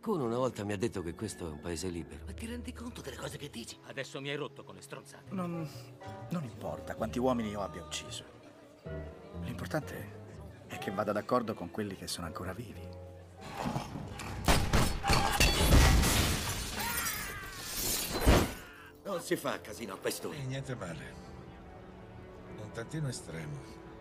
Qualcuno una volta mi ha detto che questo è un paese libero. Ma ti rendi conto delle cose che dici? Adesso mi hai rotto con le stronzate. Non importa quanti uomini io abbia ucciso. L'importante è che vada d'accordo con quelli che sono ancora vivi. Non si fa casino a questo. Niente male. Un tantino estremo.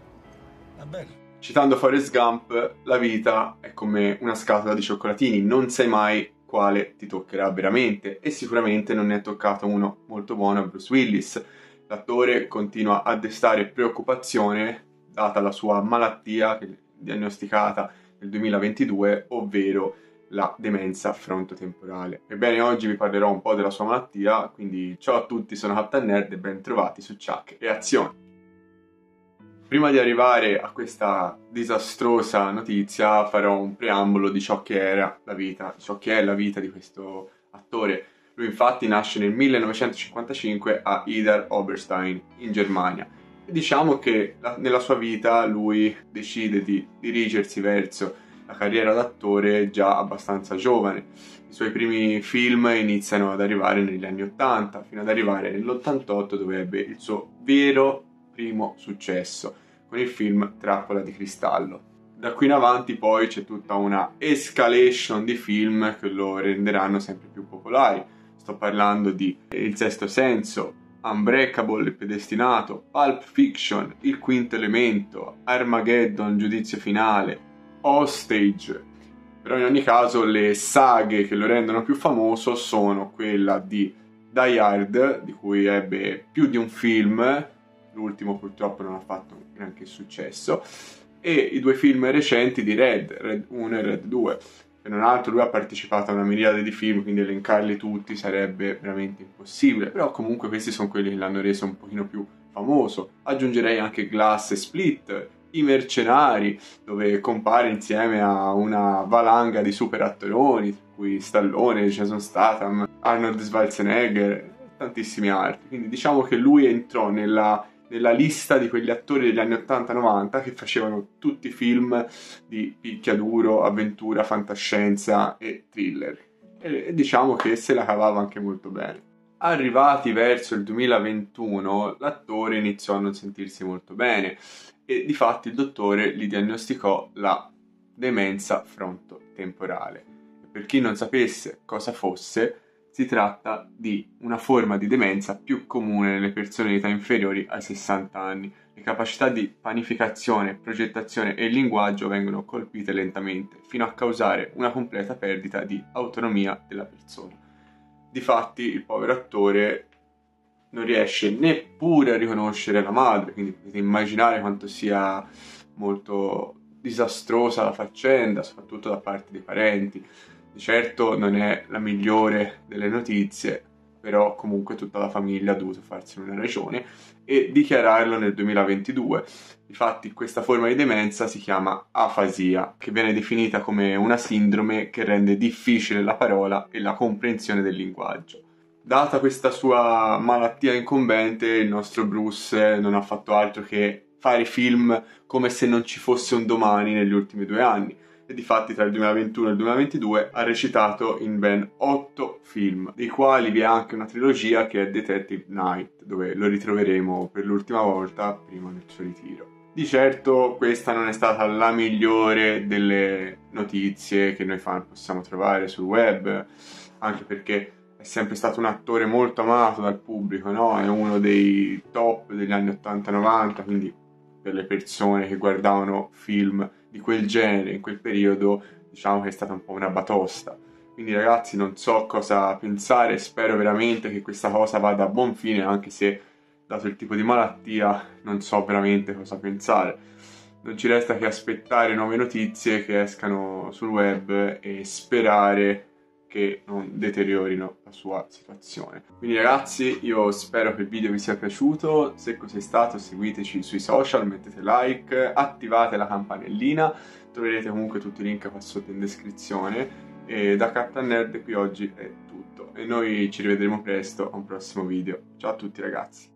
Ma bello. Citando Forrest Gump, la vita è come una scatola di cioccolatini, non sai mai quale ti toccherà veramente, e sicuramente non ne è toccato uno molto buono a Bruce Willis. L'attore continua a destare preoccupazione data la sua malattia diagnosticata nel 2022, ovvero la demenza frontotemporale. Ebbene, oggi vi parlerò un po' della sua malattia, quindi ciao a tutti, sono Captain Nerd e ben trovati su Chuck e Azione. Prima di arrivare a questa disastrosa notizia farò un preambolo di ciò che era la vita, ciò che è la vita di questo attore. Lui infatti nasce nel 1955 a Idar Oberstein, in Germania. E diciamo che nella sua vita lui decide di dirigersi verso la carriera d'attore già abbastanza giovane. I suoi primi film iniziano ad arrivare negli anni 80, fino ad arrivare nell'88 dove ebbe il suo vero primo successo con il film Trappola di cristallo. Da qui in avanti poi c'è tutta una escalation di film che lo renderanno sempre più popolari. Sto parlando di Il sesto senso, Unbreakable, Il predestinato, Pulp Fiction, Il quinto elemento, Armageddon, Giudizio finale, Hostage. Però in ogni caso le saghe che lo rendono più famoso sono quella di Die Hard, di cui ebbe più di un film, l'ultimo purtroppo non ha fatto granché successo, e i due film recenti di Red 1 e Red 2. Se non altro lui ha partecipato a una miriade di film, quindi elencarli tutti sarebbe veramente impossibile, però comunque questi sono quelli che l'hanno reso un pochino più famoso. Aggiungerei anche Glass e Split, I mercenari, dove compare insieme a una valanga di super attoroni, tra cui Stallone, Jason Statham, Arnold Schwarzenegger, tantissimi altri. Quindi diciamo che lui entrò nella lista di quegli attori degli anni 80-90 che facevano tutti film di picchiaduro, avventura, fantascienza e thriller. E diciamo che se la cavava anche molto bene. Arrivati verso il 2021, l'attore iniziò a non sentirsi molto bene e difatti il dottore gli diagnosticò la demenza frontotemporale. E per chi non sapesse cosa fosse, si tratta di una forma di demenza più comune nelle persone di età inferiori ai 60 anni. Le capacità di panificazione, progettazione e linguaggio vengono colpite lentamente, fino a causare una completa perdita di autonomia della persona. Difatti, il povero attore non riesce neppure a riconoscere la madre, quindi potete immaginare quanto sia molto disastrosa la faccenda, soprattutto da parte dei parenti. Di certo non è la migliore delle notizie, però comunque tutta la famiglia ha dovuto farsene una ragione e dichiararlo nel 2022. Infatti questa forma di demenza si chiama afasia, che viene definita come una sindrome che rende difficile la parola e la comprensione del linguaggio. Data questa sua malattia incombente, il nostro Bruce non ha fatto altro che fare film come se non ci fosse un domani negli ultimi 2 anni. E difatti tra il 2021 e il 2022 ha recitato in ben 8 film, dei quali vi è anche una trilogia che è Detective Night, dove lo ritroveremo per l'ultima volta prima del suo ritiro. Di certo questa non è stata la migliore delle notizie che noi fan possiamo trovare sul web, anche perché è sempre stato un attore molto amato dal pubblico, no? È uno dei top degli anni 80-90, quindi per le persone che guardavano film di quel genere in quel periodo diciamo che è stata un po' una batosta. Quindi ragazzi, non so cosa pensare, spero veramente che questa cosa vada a buon fine, anche se dato il tipo di malattia non so veramente cosa pensare. Non ci resta che aspettare nuove notizie che escano sul web e sperare che non deteriorino la sua situazione. Quindi ragazzi, io spero che il video vi sia piaciuto. Se così è stato, seguiteci sui social, mettete like, attivate la campanellina, troverete comunque tutti i link qua sotto in descrizione. E da Captain Nerd qui oggi è tutto e noi ci rivedremo presto a un prossimo video. Ciao a tutti ragazzi.